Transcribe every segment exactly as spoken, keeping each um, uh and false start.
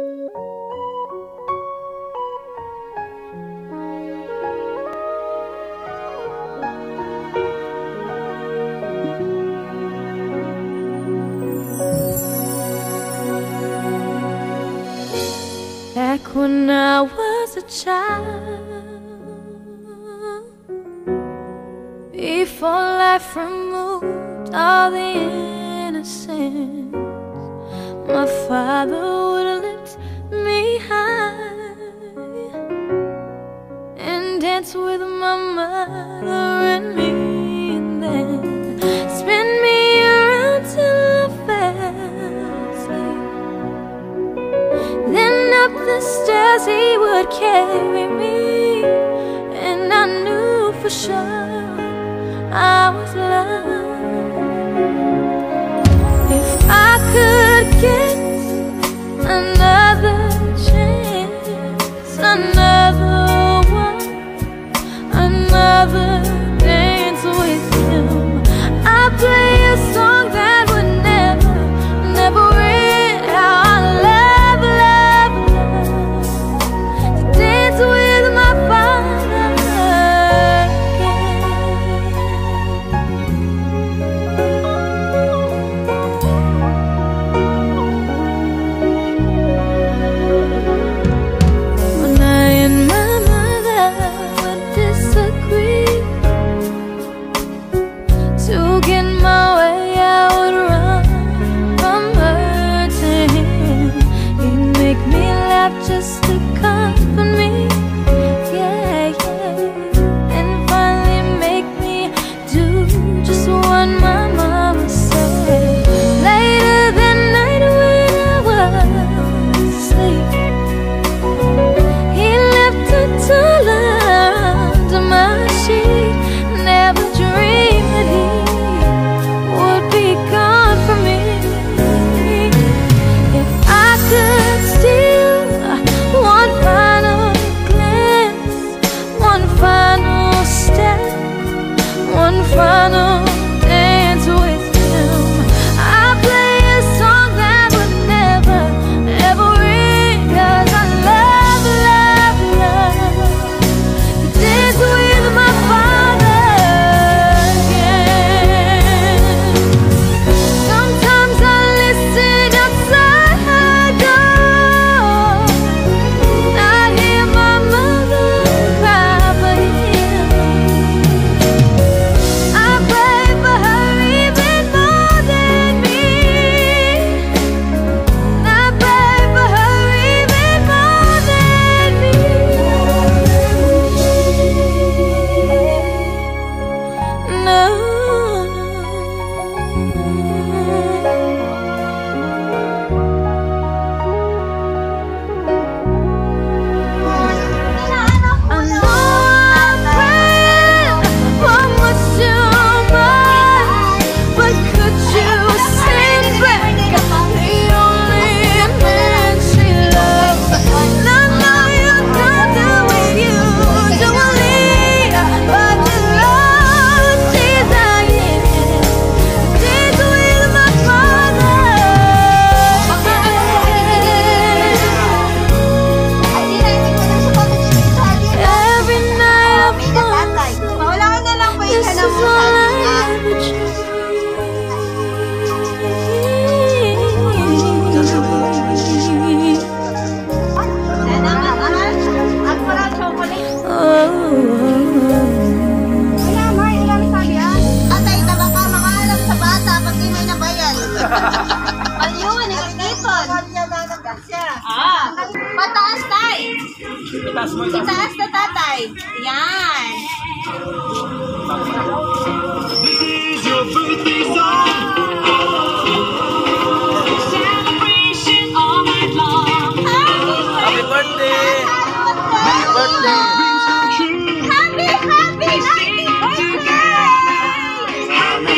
Back when I was a child, before life removed all the innocence, my father would lift me high and dance with my mother and me, and then spin me around till I fell asleep. Then up the stairs he would carry me, and I knew for sure I was loved. If I could get another chance, another one, another dance with him, I'd play a song that would never, never end. How I love, love, love to dance with my father again. When I and my mother would disagree, to get my way I would run from her to him. He'd make me laugh just to comfort me, yeah, yeah, and finally make me do just what my mama said. Later that night when I was asleep, he left a dollar under my sheet. Never dreamed that he would be gone from me. If I could steal one final glance, one final step, one final dance with him, I'd play a song that would never, ever end. 'Cause I love, love, love to dance with my father again. Sometimes I listen outside her door, I hear my mother cry for him. I pray for her even more than me, I pray for her even more than me. No, I know I'm praying for much too much, but could you send back the only man she loves? And I know you don't do it usually, but the Lord sees I am dance with my father every night. I fall, this is all I ever Pataas tayo. Itaas mo, itaas mo. Itaas na tatay. Yan. Happy birthday! Happy birthday! Happy, happy, happy birthday! Happy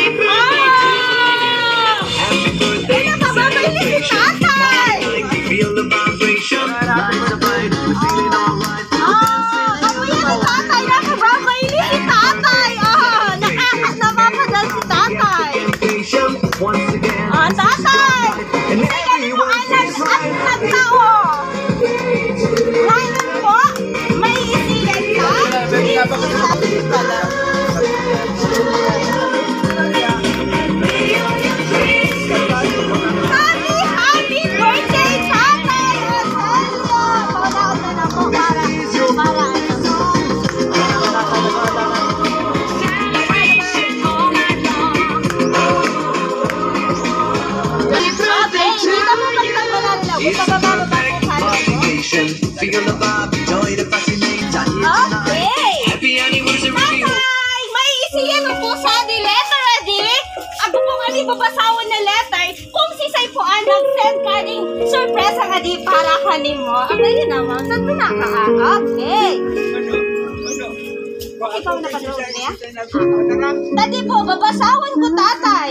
birthday! Kailan ka ba mahilig si tatay? Feel the vibration, lights are bright, we're feeling alright. Ah, kamuya si tatay. Naka ba mahilig si tatay? Ah, nakakanapapadal si tatay. Once again, Ah, tatay! and Kailan mo everyone alam seems at right. nagtao? baba, baba po kami. Motivation, feel the vibe, enjoy the fascinating time. Okay. Happy anniversary. Tatay! May isiyan mo po sa di letter, adi? Ako po nga di babasawan na letter kung si Say po ang nag-send ka ning surprise ang adi para kanin mo. Ang dali naman, saan mo naka-a? Okay. Ikaw na pa-drone niya? Tadi po, babasawan ko, tatay.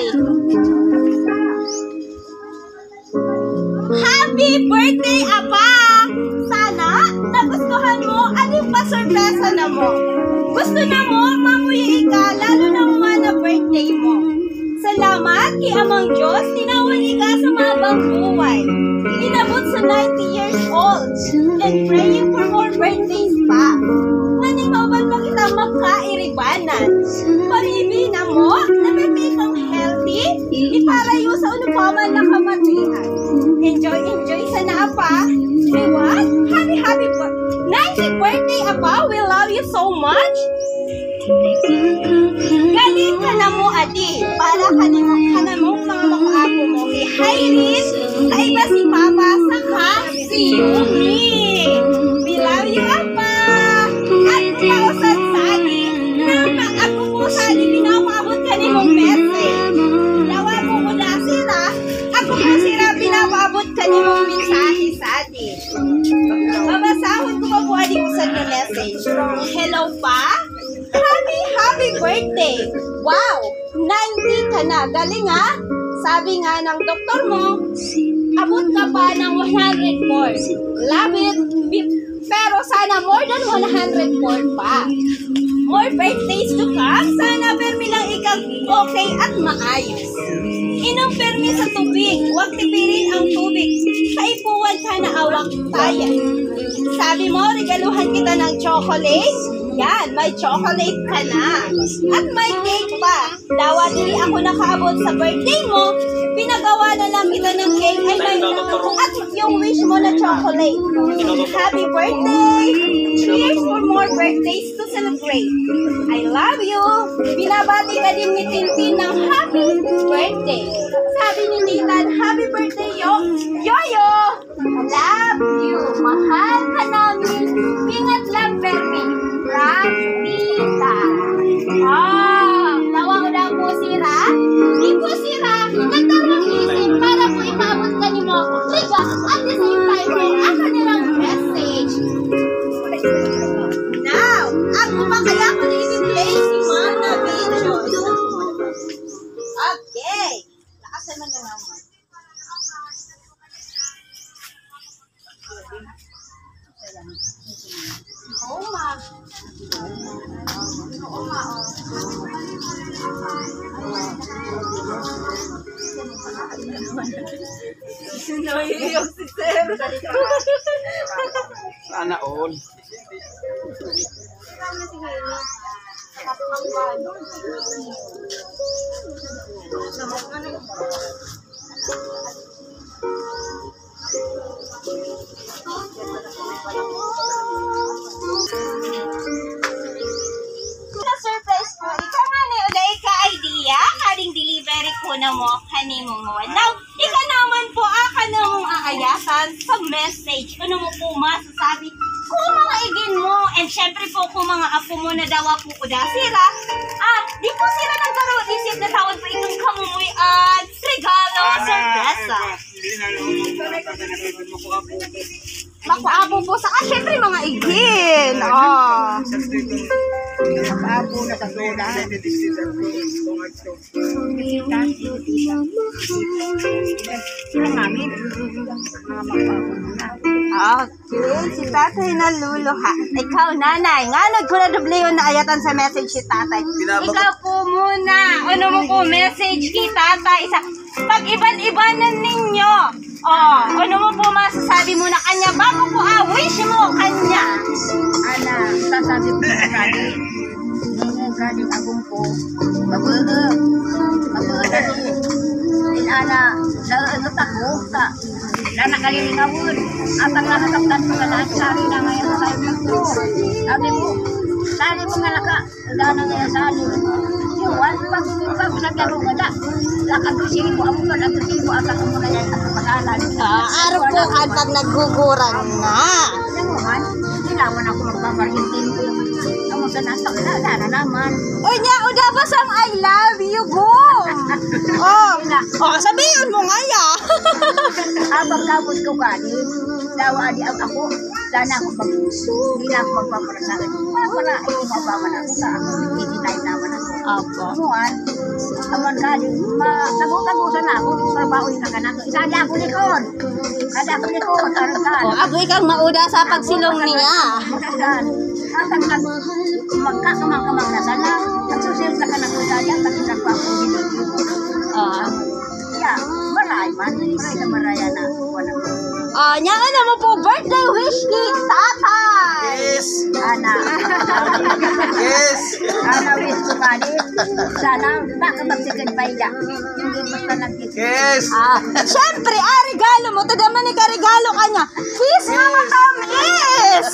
Happy birthday, Apa! Sana nagustuhan mo anong pa-surpresa na mo. Gusto na mo, mamuyi ka, lalo na mo na birthday mo. Salamat kay Amang Diyos, tinawag ka sa mabang buhay. Inabot sa ninety years old and praying for more birthdays pa. Nanimawal mo kita magkairibanan. Pag-ibig na mo, napipitong healthy, ipalayo sa unupaman na kamatihan. Enjoy, enjoy sa naapa. What? Happy, happy ninetieth birthday, Apa. We love you so much. Galing ka na mo, adi. Para ka na mo, ka na mo, mga makaako mo. Kay Hyris, kaiba si Papa, saka si Yumi. We love you, Apa. At kausan sagi, na ako po sagi, pinapabot ka ni mong message. Lawa po ko na sila, ako po sila, pinapabot ka ni mong mensahe sagi. Babasahon ko pa po, adi ko sa message. Hello pa? Happy, happy birthday! Wow! ninety ka na. Galing ha? Sabi nga ng doktor mo, abot ka pa ng one hundred more. Love it! Pero sana more than one hundred more pa. More birthdays to come. Sana permi lang ikaw okay at maayos. Inom permi sa tubig. Huwag tipirin ang tubig. Sa ipuwan ka na awak tayo. Sabi mo, regaluhan kita ng chocolate. Yan, may chocolate ka na. At may cake pa. Dawa dili ako nakaabot sa birthday mo, pinagawa na lang kita ng cake ay may at yung wish mo na chocolate. Happy birthday! Cheers for more birthdays to celebrate. I love you! Binabati ka din ni Tintin ng happy birthday. Sabi ni Nathan, happy birthday, yo! Yoyo! Love you! Mahal ka namin! Ingat lang, Permi! Rafita. Ah, tawag daw po sira. Di po sira. Nagtarang isip para po ipabot ka ni mo. Diba? At the same time po, ako nilang message. Now, ako ba kaya ko na i-play si Mana Videos? Okay. Lakasan mo na naman. Oh, ma. Oh, ma. Sinayayang si Sir. Sana all. Na-surprise ko, ikaw nga na uday ka-idea, karing delivery ko na mo, kanimo mo. Now, ikaw naman po, aka na mong aayasan sa message. Ano mo po masasabi kung mga igin mo, and syempre po kung mga apo mo na dawa po ko sila, ah, di po sila nagkaroon isip na tawag pa itong kamumoy at regalo, sorpresa. Makuapo po sa ah, syempre mga igin. Oh. Makuapo na sa soda. Sila namin. Mga makuapo na. Okay, si tatay naluluha. Ikaw, nanay, nga nagkuradubliyo na ayatan sa message si tatay. Ikaw po muna. Ano mo po message kay tatay? Sa pag-iban-ibanan ninyo. Oh, ano mo po masasabi mo na kanya bago po ah, wish mo kanya. Ana, sasabi ko sa kani. Nung kani agong po. Mabuga. Mabuga ni. In ana, sa ano tako ka. Na nakalilingawon. At ang nakakaptan ko na lahat sa akin na ngayon sa tayo nagpo. Sabi mo, Sali mo nga laka, dana nga sali. Iwan, pag pag sabihan ko nga da, lakad ko siya mo, amo ka lang ko siya mo, at ako muna yan, at pag-alan. Ah, araw po kan pag nagguguran na. Nanguhan, nilawan ako magpaparintin ko. Amo sa nasa, wala na naman. Uy, niya, o dapat ang I love you, go! Oh, oh, sabihin mo nga ya. Habang kapos ko kani, daw adi ang ako, sana ako pag hindi na ako magpaparasaan. Para para ay mabaman ako sa ako, hindi tayo naman ako. Opo. Amuan, aman kani, matago-tagusan ako, trabaho yung kakanako. Isa di ako likod. Kada ako likod, aron ka. Oh, ako ikang mauda sa pagsilong niya. Magkagan. At ang nag magkakamang-kamang na sana, nagsusil sa kanako sa diyan, nagsusil pa ako ginod. Ah. Yeah, maray man. Maray sa maraya na. Wala ko. Ah, niya ano mo po birthday wish kay tatay. Yes! Ana. Yes! Ana wish ko kani. Sana baka magsikan pa ida. Hindi basta nagkita. Yes! Ah, syempre, ah, regalo mo. Tada man ka regalo kanya. Kiss na matamis.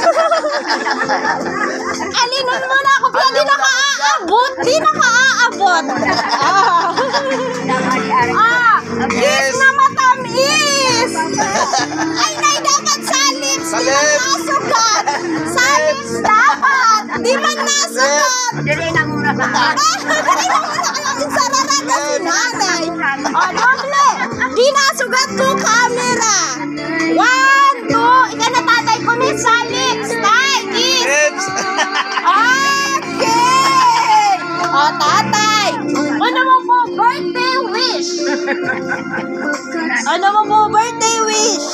Alinon mo na ako. Kaya di na ka-aabot. Di na ka-aabot. Ah. Ah, kiss na matamis. Ay, nay, dapat sa lips. Di man nasugat. Sa lips dapat. Di man nasugat. Dili na muna ka. Dali na muna ka lang sa raraga si nanay. O, doble. Di nasugat ko camera. One, two. Ika na tatay ko ni sa lips. Tay, kiss. Lips! Okay. O, tatay. Ano mo po birthday wish? Ano mo po birthday wish?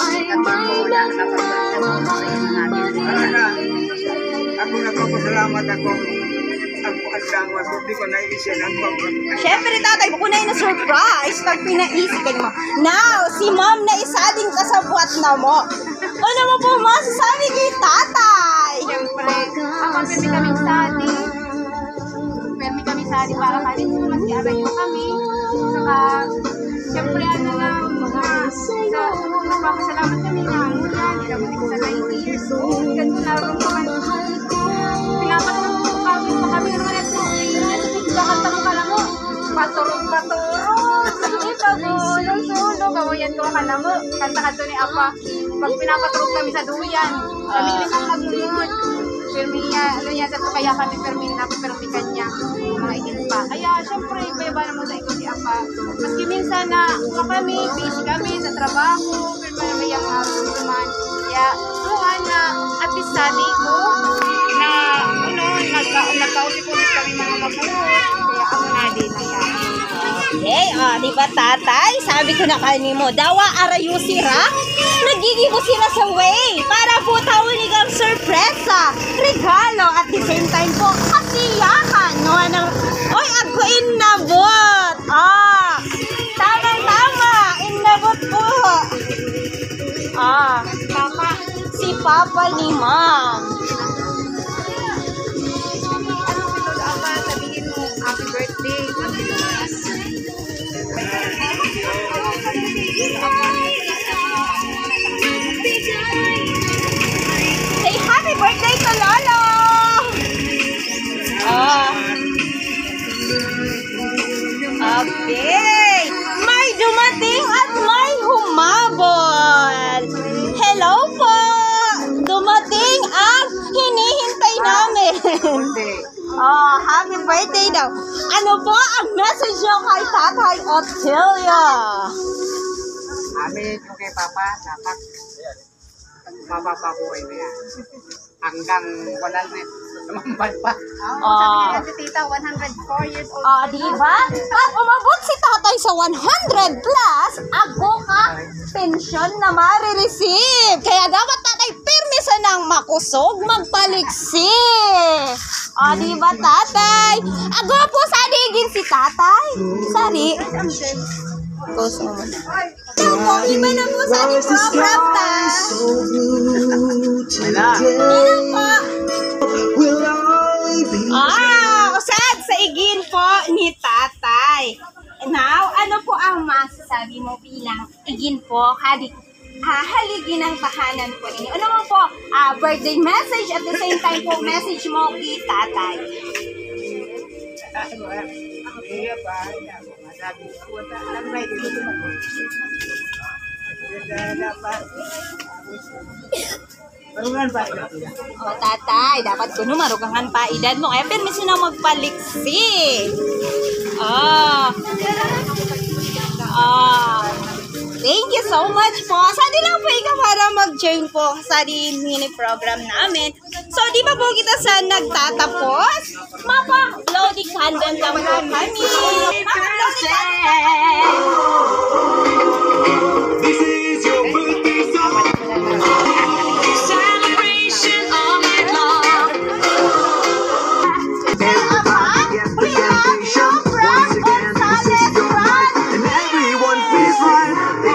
Ako nagpapasalamat ako. Ako ang dangwa. Hindi ko naisip ang pag- Siyempre, tatay, kukunay na surprise pag pinaisipan mo. Now, si mom na isading kasabwat na mo. Ano mo po masasabi kay tatay? Siyempre, ako permi kami study. Permi kami study para kami mas i-aray mo kami. Saka, siyempre, ano na, mga, sa, magpapasalamat kami na, muna, nilabot ko sa nine years. So, ganito na rin ko, pinapatulong ko kami, pa kami naman ito, bakit ako ka lang mo, paturog-paturog, ito, gulong-sulo, kawayan ko ka lang mo, kanta ka ni Apa, pag pinapaturog kami sa duyan, kami rin ang maglunod. Permi niya, ano niya, sato kaya kami permi na permi kanya, mga igil pa. Kaya, syempre, payabanan mo sa ikaw si Apa. Maski minsan na, kung kami, busy kami sa trabaho, pero may yung naman. Kaya, tuwan na, at least sabi ko, na, ano, nagka-ulit kami mga mabuhay. Kaya, ako na din na yan. Okay, oh, di ba tatay? Sabi ko na kanimo, dawa arayo sira. Nagigibo sila sa way para po tawin ikang sorpresa, regalo at the same time po kasiyahan. No, ano? Oy, ako inabot. Ah, tama-tama, inabot po. Ah, Papa, si Papa ni Ma'am. ano ko ito, Apa, sabihin mo, happy birthday. Say happy birthday to Lolo! Ah. Okay. May dumating at may humabol. Hello po. Dumating ang hinihintay namin. Oh, happy birthday daw. Ano po ang message nyo kay Tatay Otilio? Amin yung kay Papa, dapat mapapabuhay mo yan. Hanggang one hundred tumambal pa. Oh. Si Tita, one hundred four years old. Ah, di ba? Pag umabot si tatay sa one hundred plus, ako ka pensyon na marireceive. Kaya dapat tatay pirmi sa nang makusog, magpaliksi. Ah, di ba tatay? Ako po sadigin si tatay. Sari. Post mo muna. Ito po, iba na po sa ating program ta. Ito po. Ah, usad sa igin po ni tatay. Now, ano po ang masasabi mo bilang igin po? Hadi, ah, haligi ng tahanan po ninyo. Ano mo po, ah, birthday message at the same time po message mo kay tatay. Iya pa, masabi ko ang may dito mo. Dapat. Marungan ba ito? O tatay, dapat kuno marugangan pa edad mo. Kaya permiso na magpaliksi. Ah. Ah. Thank you so much po. Saan din lang po ikaw para mag-join po sa din mini program namin. So, di ba po kita sa nagtatapos? Mapa, loading candle lang po kami. Mapa, loading candle. This is your birthday song. Celebration all night long. Yes, the temptation once again. This is your night, and everyone feels right.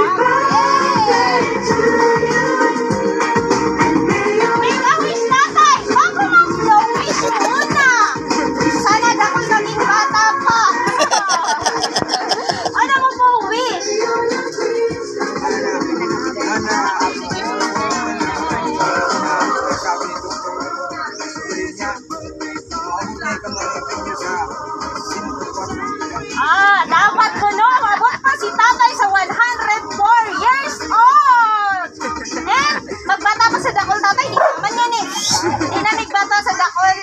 Wish tatay, bago mag-blow wish muna. Sana dakol naging bata pa. Ano mo po wish? Sabi nito, spirit niya, maabot na ikamarating niya sa Ah, dapat ko no, mabot pa si tatay sa one hundred four years old. Eh, magbata pa sa dakol tatay, di naman yan eh. Di na nagbata sa dakol.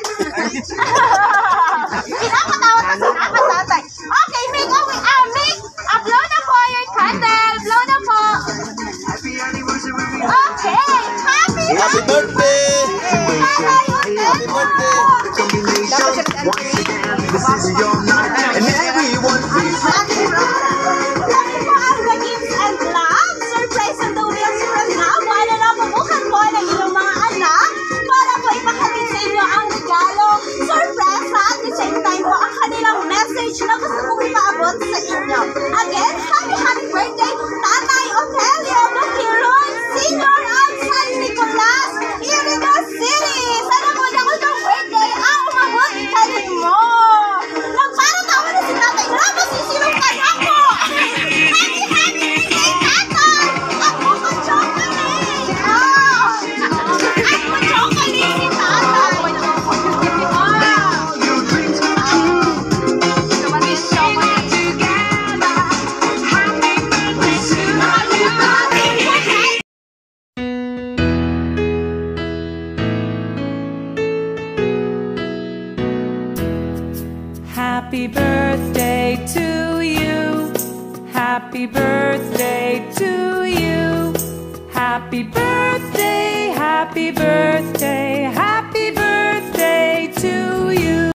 Pinapatawad pa sa dapat tatay. Okay, make a way, ah, make, ah, blow na po your candle, blow na po. Happy anniversary. Okay, happy, Happy birthday! Happy birthday! Combination once again. This is your night, and everyone feels right. Kami po ang The Gifts and Vlog. Surprise on the wheels from now. Wala na pabukan po ng inyong mga anak para po ipakatid sa inyo ang regalo. Surprise at the same time po ang kanilang message na gusto kong ipaabot sa inyo. Again, happy happy birthday, Tatay Otelio Bukiron, Senior of San Nicolas, Irigo City. Sana po na ko ng birthday ang umabot ka mo. Nagparatawa na si Tatay Ramos, sisilong ka na po. Happy happy birthday, Tatay! Ako ka chocolate! Ah! Ako chocolate si Tatay! Your dreams come true. We sing it together. Happy birthday to you. Happy birthday to you. Happy birthday to you. Happy birthday.